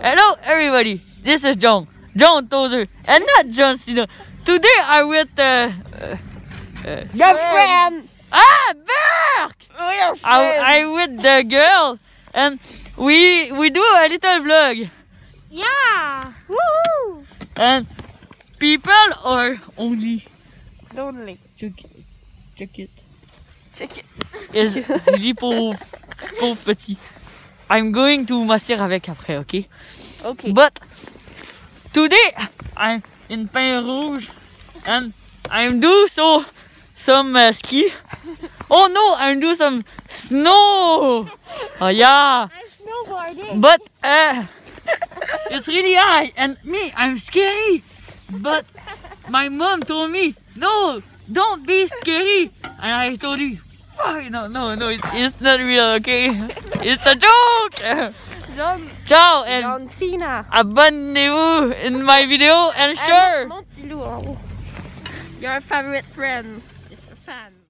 Hello everybody, this is John Tozer, and not John Cena. Today I'm with your friend. Berk! Oh, your friend. I'm with the girl, and we do a little vlog. Yeah. Woohoo! And people are only check it. Is really pauvre petit. I'm going to masser avec après, okay? Okay. But today I'm in Pain Rouge and I'm do some ski. Oh no, I'm do some snow. Oh yeah. I'm snowboarding. But it's really high and me, I'm scary. But my mom told me, no, don't be scary. And I told you, no, it's not real, okay? It's a joke. Ciao and John Cena. abonnez-vous in my video and share. Mon petit loup en haut. Your favorite friend is a fan.